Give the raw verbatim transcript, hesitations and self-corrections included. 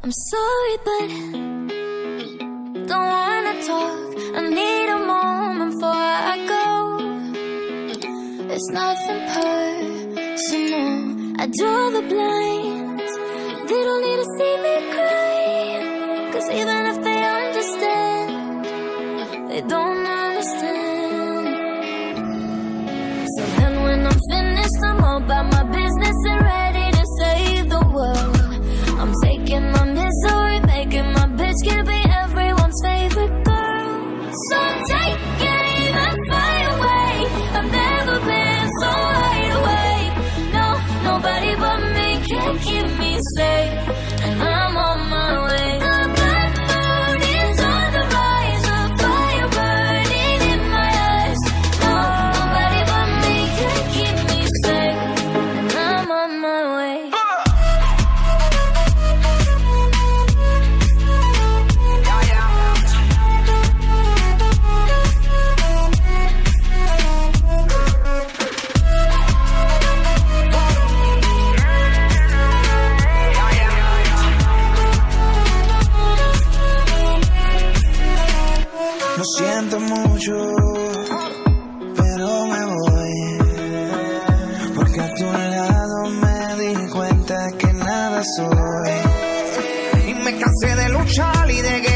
I'm sorry, but don't wanna talk. I need a moment before I go. It's nothing personal. I draw the blinds. They don't need to see me cry, 'cause even if they understand, they don't understand. So then when I'm finished, I'm all about my business and ready to save the world. I'm taking my misery, making my bitch can be everyone's favorite girl. So take it even far away. I've never been so wide awake. No, nobody but me can keep me safe, and I'm on my way. The bad mood is on the rise, a fire burning in my eyes. No, nobody but me can keep me safe, and I'm on my way. Lo siento mucho, pero me voy, porque a tu lado me di cuenta que nada soy. Y me cansé de luchar y de guerra.